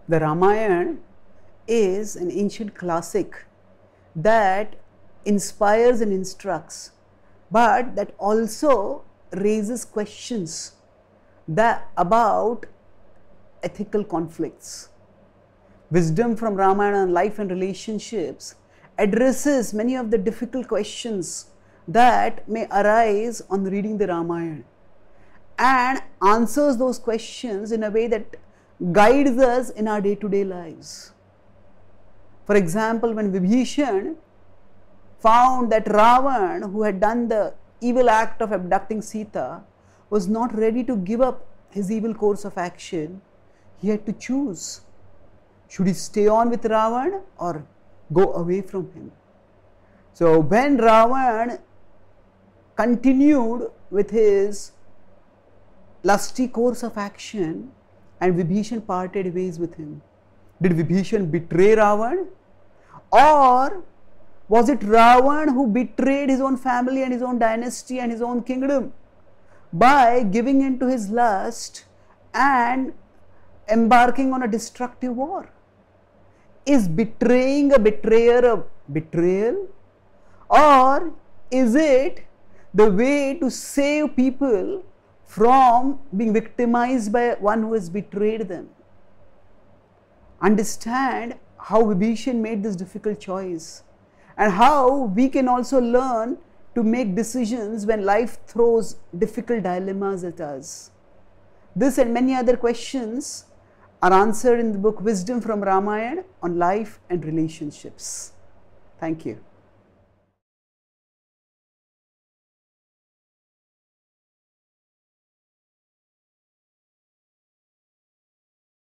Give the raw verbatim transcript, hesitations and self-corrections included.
The Ramayana is an ancient classic that inspires and instructs, but that also raises questions that about ethical conflicts. Wisdom from Ramayana on life and relationships addresses many of the difficult questions that may arise on reading the Ramayana and answers those questions in a way that guides us in our day-to-day lives. For example, when Vibhishan found that Ravan, who had done the evil act of abducting Sita, was not ready to give up his evil course of action, he had to choose. Should he stay on with Ravan or go away from him? So when Ravan continued with his lusty course of action and Vibhishan parted ways with him, did Vibhishan betray Ravan, or was it Ravan who betrayed his own family and his own dynasty and his own kingdom by giving in to his lust and embarking on a destructive war? Is betraying a betrayer a betrayal, or is it the way to save people from being victimized by one who has betrayed them? Understand how Vibhishan made this difficult choice and how we can also learn to make decisions when life throws difficult dilemmas at us. This and many other questions are answered in the book Wisdom from Ramayana on life and relationships. Thank you.